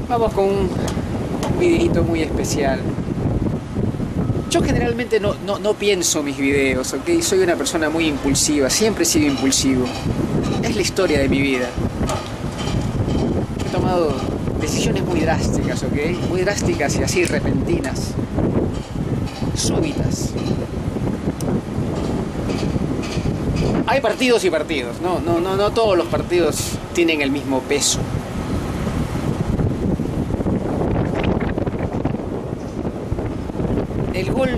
Vamos con un videito muy especial. Yo generalmente no pienso mis videos, ¿ok? Soy una persona muy impulsiva, siempre he sido impulsivo. Es la historia de mi vida. He tomado decisiones muy drásticas, ¿ok? Muy drásticas y así repentinas, súbitas. Hay partidos y partidos, no todos los partidos tienen el mismo peso. El gol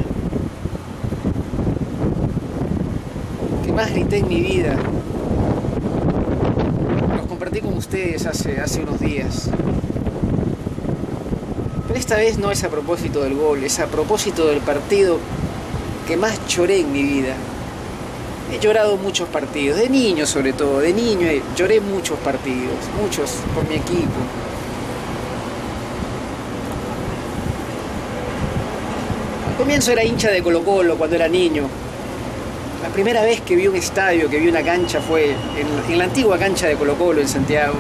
que más grité en mi vida los compartí con ustedes hace unos días. Pero esta vez no es a propósito del gol, es a propósito del partido que más lloré en mi vida. He llorado muchos partidos, de niño sobre todo, de niño lloré muchos partidos, muchos por mi equipo. Al comienzo era hincha de Colo-Colo cuando era niño. La primera vez que vi un estadio, que vi una cancha fue en la antigua cancha de Colo-Colo en Santiago.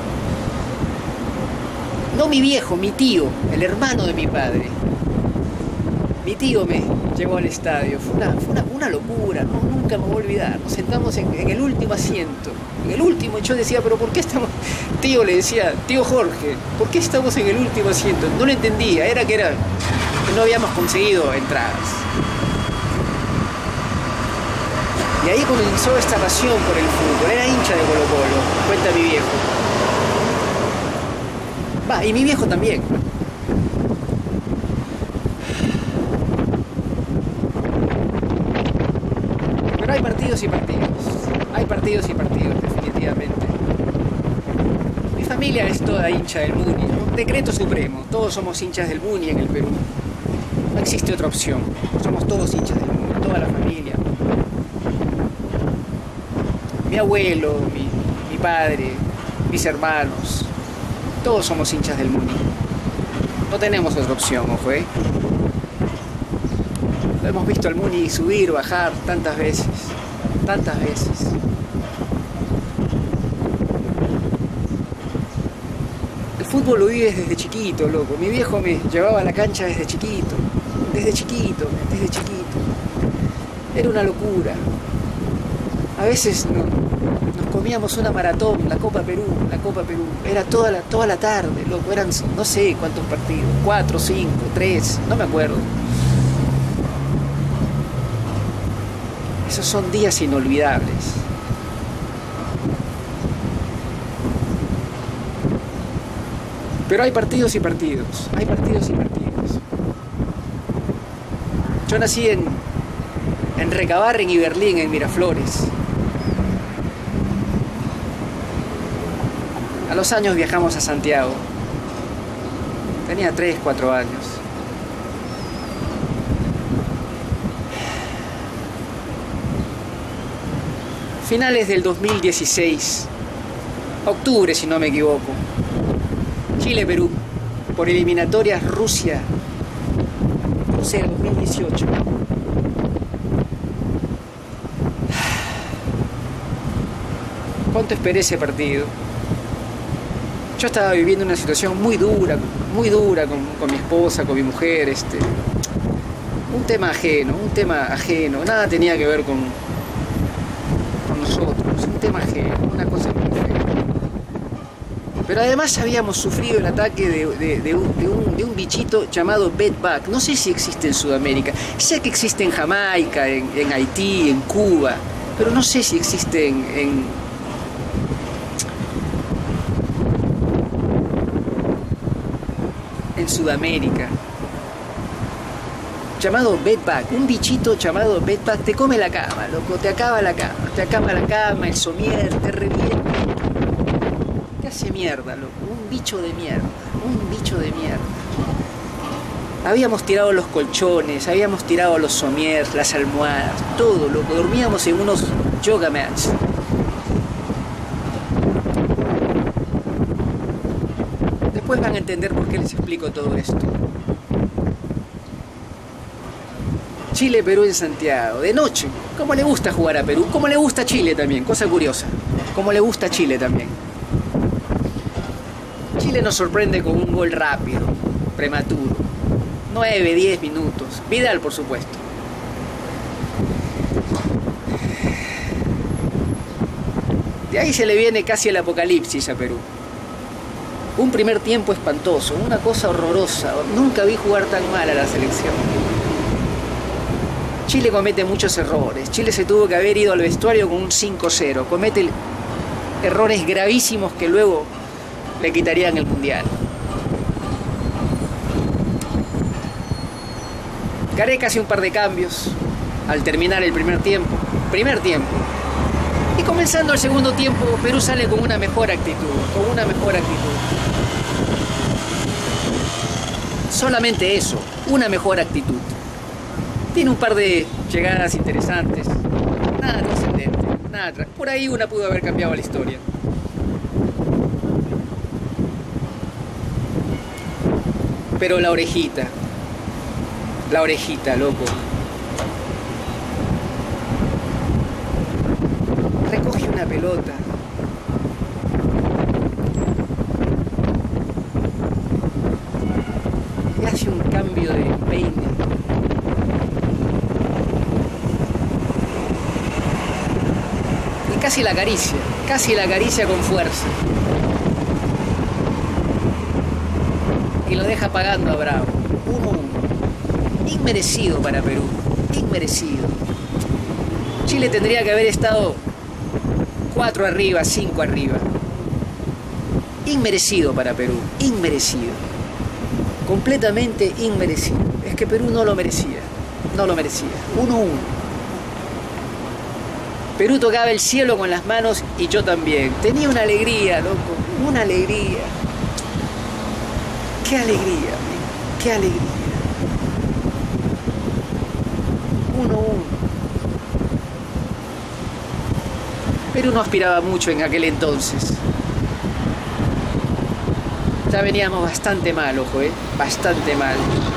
No mi viejo, mi tío, el hermano de mi padre. Mi tío me llevó al estadio, fue una locura, nunca me voy a olvidar. Nos sentamos en el último asiento, en el último, y yo decía, pero ¿por qué estamos? Tío le decía, tío Jorge, ¿por qué estamos en el último asiento? No lo entendía, que no habíamos conseguido entradas. Y ahí comenzó esta pasión por el fútbol, era hincha de Colo-Colo, cuenta mi viejo. Y mi viejo también. Pero hay partidos y partidos. Hay partidos y partidos, definitivamente. Mi familia es toda hincha del Muni. Un decreto supremo. Todos somos hinchas del Muni en el Perú. No existe otra opción. Somos todos hinchas del Muni, toda la familia. Mi abuelo, mi padre, mis hermanos. Todos somos hinchas del Muni. No tenemos otra opción, ojo, ¿eh? Lo hemos visto al Muni subir, bajar tantas veces. Tantas veces. El fútbol lo vives desde chiquito, loco. Mi viejo me llevaba a la cancha desde chiquito. Desde chiquito. Era una locura. A veces nos comíamos una maratón, la Copa Perú. Era toda la tarde, loco. Eran no sé cuántos partidos. 4, 5, 3, no me acuerdo. Esos son días inolvidables. Pero hay partidos y partidos. Hay partidos y partidos. Yo nací en Recabarren y Berlín, en Miraflores. A los años viajamos a Santiago. Tenía 3, 4 años. Finales del 2016. Octubre, si no me equivoco. Chile-Perú. Por eliminatorias Rusia 2018. ¿Cuánto esperé ese partido? Yo estaba viviendo una situación muy dura con mi esposa, con mi mujer, un tema ajeno, nada tenía que ver con nosotros, un tema ajeno, una cosa muy fea. Pero además habíamos sufrido el ataque de un bichito llamado bedbug. No sé si existe en Sudamérica, sé que existe en Jamaica, en Haití, en Cuba, pero no sé si existe en Sudamérica, llamado bedbug, un bichito llamado bedbug, te come la cama, loco, te acaba la cama, el somier, te revienta, te hace mierda, loco, un bicho de mierda. Habíamos tirado los colchones, habíamos tirado los somiers, las almohadas, todo, loco, dormíamos en unos yoga mats. Después van a entender por qué les explico todo esto. Chile-Perú en Santiago, de noche. ¿Cómo le gusta jugar a Perú? ¿Cómo le gusta a Chile también? Cosa curiosa. ¿Cómo le gusta a Chile también? Chile nos sorprende con un gol rápido, prematuro. 9, 10 minutos. Vidal, por supuesto. De ahí se le viene casi el apocalipsis a Perú. Un primer tiempo espantoso, una cosa horrorosa. Nunca vi jugar tan mal a la selección. Chile comete muchos errores. Chile se tuvo que haber ido al vestuario con un 5-0. Comete errores gravísimos que luego le quitarían el mundial. Gareca hace un par de cambios al terminar el primer tiempo. Y comenzando el segundo tiempo, Perú sale con una mejor actitud. Solamente eso, una mejor actitud. Tiene un par de llegadas interesantes. Nada trascendente, nada. Por ahí una pudo haber cambiado la historia. Pero la orejita, loco. Recoge una pelota. Y hace un cambio de peine. Y casi la acaricia con fuerza. Y lo deja pagando a Bravo. 1-1. Inmerecido para Perú. Inmerecido. Chile tendría que haber estado 4 arriba, 5 arriba. Inmerecido para Perú. Inmerecido. Completamente inmerecido. Es que Perú no lo merecía. 1-1. Perú tocaba el cielo con las manos y yo también. Tenía una alegría, loco. Una alegría. ¡Qué alegría, amigo! ¡Qué alegría! 1-1. Perú no aspiraba mucho en aquel entonces. Ya veníamos bastante mal, ojo, bastante mal.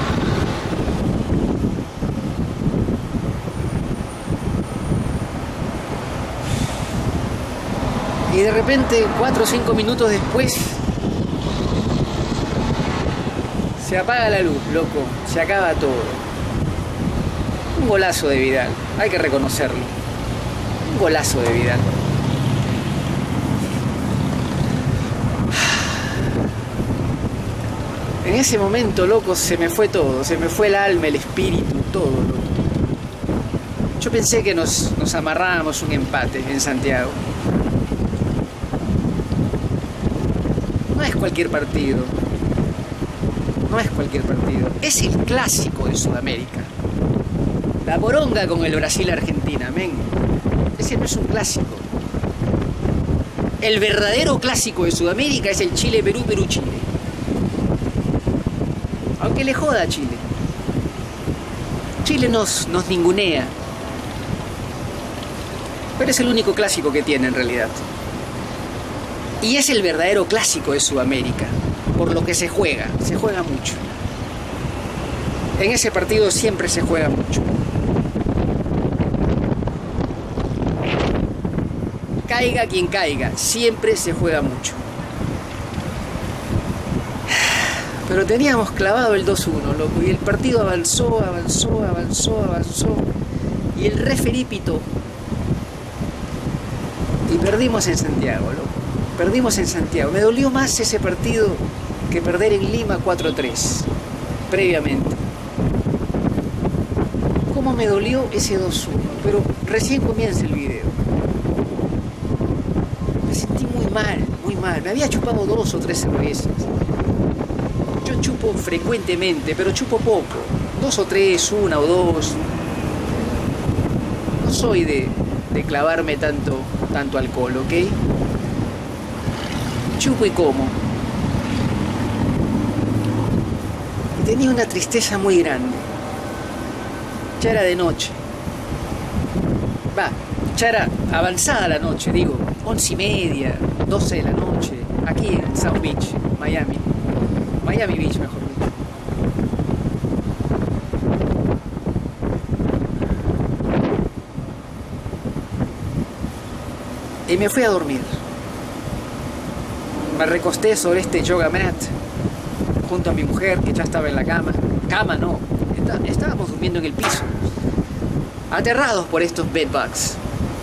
Y de repente, 4 o 5 minutos después, se apaga la luz, loco. Se acaba todo. Un golazo de Vidal, hay que reconocerlo. Un golazo de Vidal. En ese momento, loco, se me fue todo. Se me fue el alma, el espíritu, todo, loco. Yo pensé que nos amarrábamos un empate en Santiago. No es cualquier partido. No es cualquier partido. Es el clásico de Sudamérica. La poronga con el Brasil-Argentina, men. Ese no es un clásico. El verdadero clásico de Sudamérica es el Chile-Perú, Perú-Chile. Aunque le joda a Chile. Chile nos ningunea. Pero es el único clásico que tiene en realidad. Y es el verdadero clásico de Sudamérica. Por lo que se juega mucho. En ese partido siempre se juega mucho. Caiga quien caiga, siempre se juega mucho. Pero teníamos clavado el 2-1, loco, y el partido avanzó. Y el referí pitó. Y perdimos en Santiago, loco. Perdimos en Santiago. Me dolió más ese partido que perder en Lima 4-3, previamente. ¿Cómo me dolió ese 2-1? Pero recién comienza el video. Me sentí muy mal. Me había chupado 2 o 3 cervezas. Yo chupo frecuentemente, pero chupo poco. 2 o 3, 1 o 2. No soy de clavarme tanto alcohol, ¿ok? Chupo y como. Y tenía una tristeza muy grande. Ya era de noche. Ya era avanzada la noche, digo. 11:30, 12 de la noche. Aquí en South Beach, Miami. Miami Beach, mejor dicho. Y me fui a dormir. Me recosté sobre este yoga mat junto a mi mujer, que ya estaba en la cama. Cama no, estábamos durmiendo en el piso, aterrados por estos bedbugs.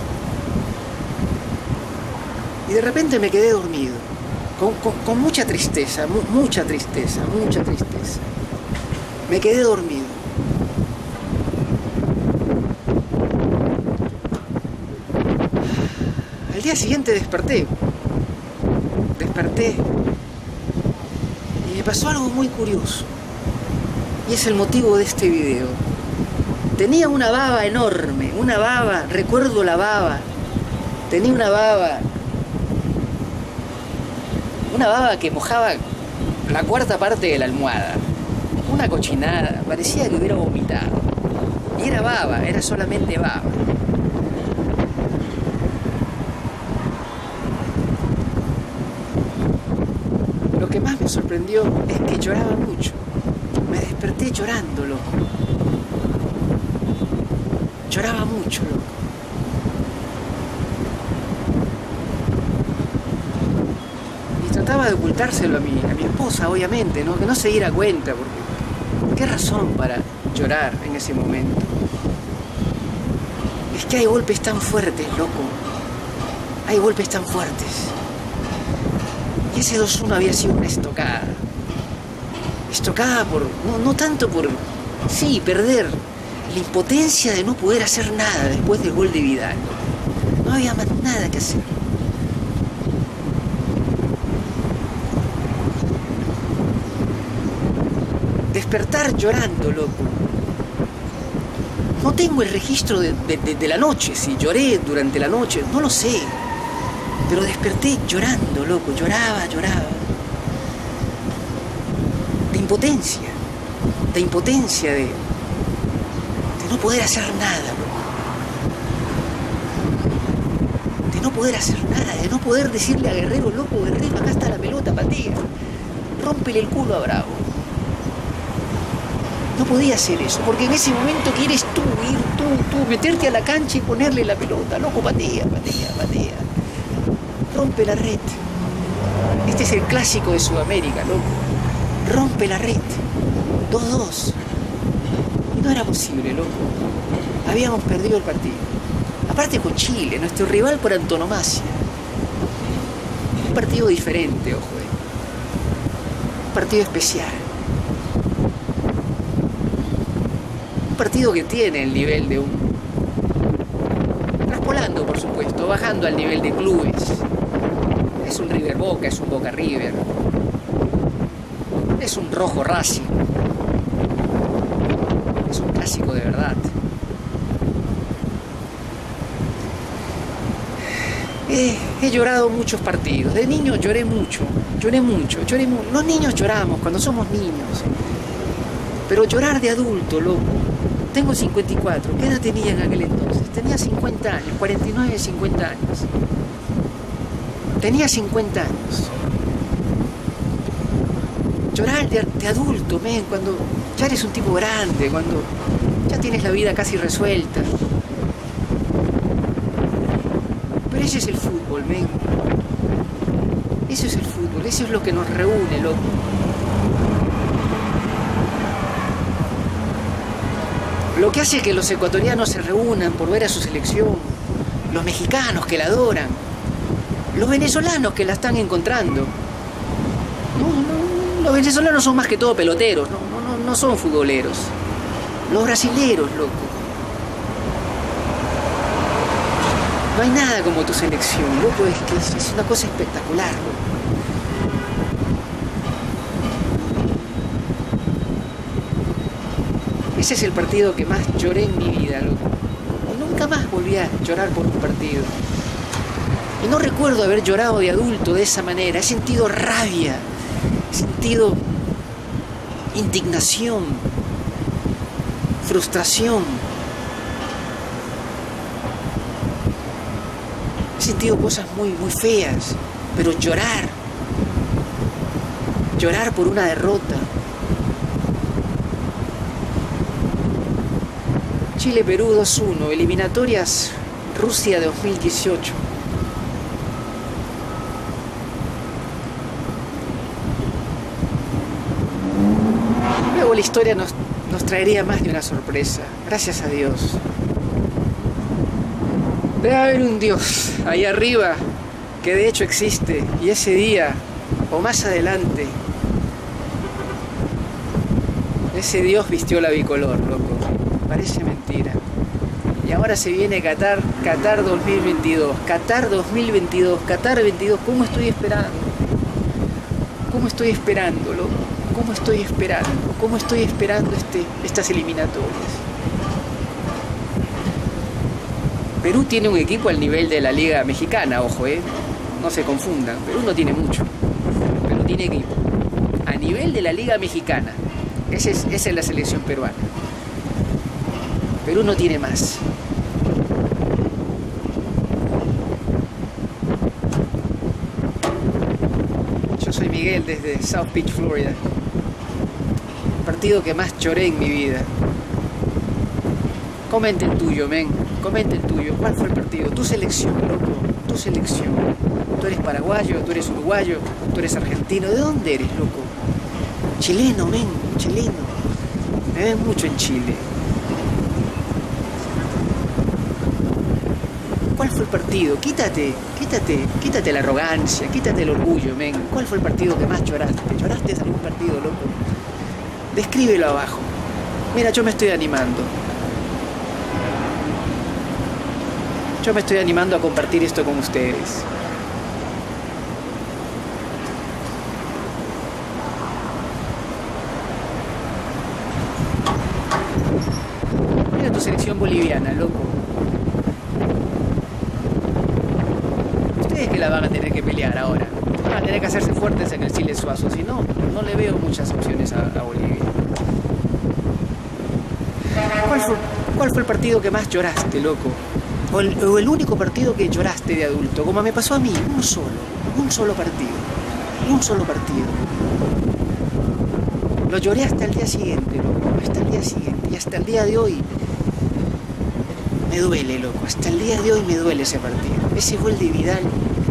Y de repente me quedé dormido, con mucha tristeza, mucha tristeza. Me quedé dormido. Al día siguiente desperté. Y me pasó algo muy curioso. Y es el motivo de este video. Tenía una baba enorme, recuerdo la baba. Tenía una baba que mojaba la cuarta parte de la almohada. Una cochinada, parecía que hubiera vomitado. Y era baba, era solamente baba. Lo que más me sorprendió es que lloraba mucho. Me desperté llorando, loco. Lloraba mucho, loco. Y trataba de ocultárselo a mi esposa, obviamente, ¿no? Que no se diera cuenta, porque ¿qué razón para llorar en ese momento? Es que hay golpes tan fuertes, loco. Hay golpes tan fuertes. Y ese 2-1 había sido una estocada. Estocada por... No tanto por... Sí, perder. La impotencia de no poder hacer nada después del gol de Vidal. No había más nada que hacer. Despertar llorando, loco. No tengo el registro de la noche, si lloré durante la noche, no lo sé. Pero desperté llorando, loco, lloraba. De impotencia, de no poder hacer nada, loco. De no poder hacer nada, de no poder decirle a Guerrero, loco, Guerrero, acá está la pelota, patea. Rómpele el culo a Bravo. No podía hacer eso, porque en ese momento quieres tú, meterte a la cancha y ponerle la pelota, loco, patea. Rompe la red. Este es el clásico de Sudamérica, loco. Rompe la red. 2-2. Y no era posible, loco. Habíamos perdido el partido. Aparte con Chile, nuestro rival por antonomasia. Un partido diferente, ojo. Un partido especial. Un partido que tiene el nivel de un... Traspolando, por supuesto, bajando al nivel de clubes. Es un River Boca, es un Boca River. Es un Rojo Racing. Es un clásico de verdad. He llorado muchos partidos. De niño lloré mucho. Los niños lloramos cuando somos niños. Pero llorar de adulto, loco. Tengo 54. ¿Qué edad tenía en aquel entonces? Tenía 50 años, 49, 50 años. Tenía 50 años. Llorar de adulto, men, cuando ya eres un tipo grande, cuando ya tienes la vida casi resuelta. Pero ese es el fútbol, men. Eso es el fútbol, eso es lo que nos reúne, loco. Lo que hace que los ecuatorianos se reúnan por ver a su selección, los mexicanos que la adoran, los venezolanos que la están encontrando. Los venezolanos son más que todo peloteros, no son futboleros. Los brasileros, loco. No hay nada como tu selección, loco, es que es una cosa espectacular, loco. Ese es el partido que más lloré en mi vida, loco. Y nunca más volví a llorar por un partido. Y no recuerdo haber llorado de adulto de esa manera. He sentido rabia, he sentido indignación, frustración. He sentido cosas muy feas, pero llorar por una derrota. Chile-Perú 2-1, eliminatorias Rusia 2018. luego la historia nos traería más de una sorpresa. Gracias a Dios. Debe haber un Dios ahí arriba que de hecho existe, y ese día o más adelante ese Dios vistió la bicolor, loco. Parece mentira. Y ahora se viene Qatar 2022, Qatar 2022, Qatar 22. ¿Cómo estoy esperando? ¿Cómo estoy esperando, loco? ¿Cómo estoy esperando? ¿Cómo estoy esperando estas eliminatorias? Perú tiene un equipo al nivel de la Liga Mexicana, ojo, no se confundan. Perú no tiene mucho, pero tiene equipo a nivel de la Liga Mexicana. Esa es la selección peruana. Perú no tiene más. Yo soy Miguel desde South Beach, Florida. El partido que más lloré en mi vida. Comenta el tuyo, men. Comenta el tuyo. ¿Cuál fue el partido? Tu selección, loco. Tu selección. Tú eres paraguayo, tú eres uruguayo, tú eres argentino. ¿De dónde eres, loco? Chileno, men. Chileno. Me ven mucho en Chile. ¿Cuál fue el partido? Quítate la arrogancia, quítate el orgullo, men. ¿Cuál fue el partido que más lloraste? ¿Lloraste en algún partido, loco? Descríbelo abajo. Mira, yo me estoy animando. Yo me estoy animando a compartir esto con ustedes. Mira tu selección boliviana, loco. Ustedes que la van a tener que pelear ahora. Van a tener que hacerse fuertes en el Chile Suazo. Si no, no le veo muchas opciones a Bolivia. ¿Cuál fue el partido que más lloraste, loco? O el único partido que lloraste de adulto, como me pasó a mí, un solo partido. Lo lloré hasta el día siguiente, loco, hasta el día siguiente, y hasta el día de hoy me duele, loco, hasta el día de hoy me duele ese partido. Ese gol de Vidal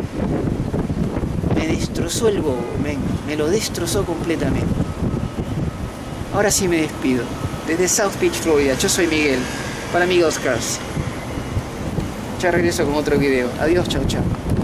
me destrozó el bobo, me lo destrozó completamente. Ahora sí me despido, desde South Beach, Florida. Yo soy Miguel, para Amigos Cars. Ya regreso con otro video. Adiós, chao, chao.